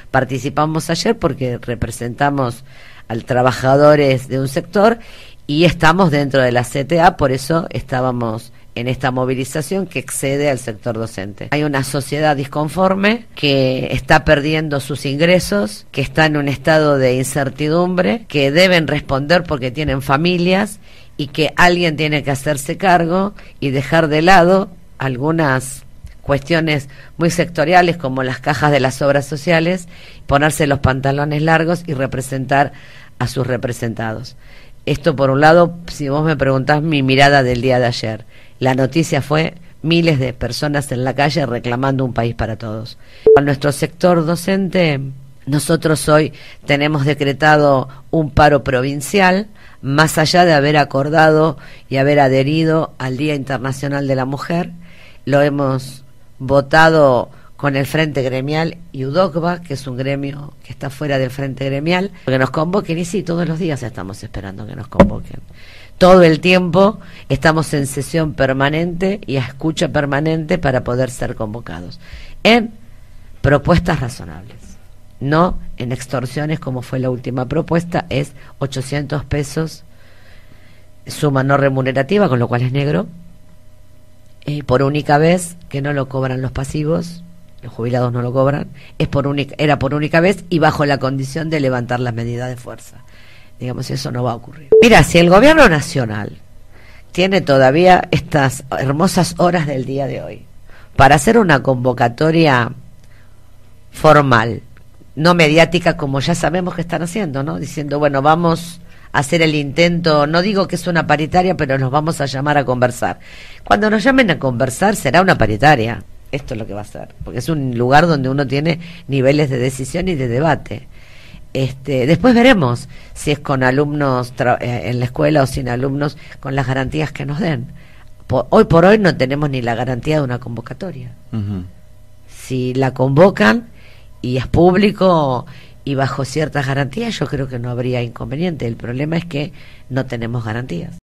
participamos ayer porque representamos a trabajadores de un sector y estamos dentro de la CTA, por eso estábamos en esta movilización que excede al sector docente. Hay una sociedad disconforme que está perdiendo sus ingresos, que está en un estado de incertidumbre, que deben responder porque tienen familias y que alguien tiene que hacerse cargo y dejar de lado algunas cuestiones muy sectoriales como las cajas de las obras sociales, ponerse los pantalones largos y representar a sus representados. Esto por un lado, si vos me preguntás mi mirada del día de ayer, la noticia fue miles de personas en la calle reclamando un país para todos. A nuestro sector docente, nosotros hoy tenemos decretado un paro provincial, más allá de haber acordado y haber adherido al Día Internacional de la Mujer. Lo hemos votado con el Frente Gremial y UDOCBA, que es un gremio que está fuera del Frente Gremial, que nos convoquen, y sí, todos los días estamos esperando que nos convoquen. Todo el tiempo estamos en sesión permanente y a escucha permanente para poder ser convocados en propuestas razonables, no en extorsiones como fue la última propuesta, es 800 pesos, suma no remunerativa, con lo cual es negro, por única vez, que no lo cobran los pasivos, los jubilados no lo cobran, era por única vez y bajo la condición de levantar las medidas de fuerza. Digamos, eso no va a ocurrir. Mira, si el gobierno nacional tiene todavía estas hermosas horas del día de hoy para hacer una convocatoria formal, no mediática como ya sabemos que están haciendo, ¿no? Diciendo, bueno, vamos a hacer el intento, no digo que es una paritaria, pero nos vamos a llamar a conversar. Cuando nos llamen a conversar será una paritaria. Esto es lo que va a ser, porque es un lugar donde uno tiene niveles de decisión y de debate. Después veremos si es con alumnos en la escuela o sin alumnos, con las garantías que nos den. Hoy por hoy no tenemos ni la garantía de una convocatoria. Si la convocan y es público y bajo ciertas garantías, yo creo que no habría inconveniente. El problema es que no tenemos garantías.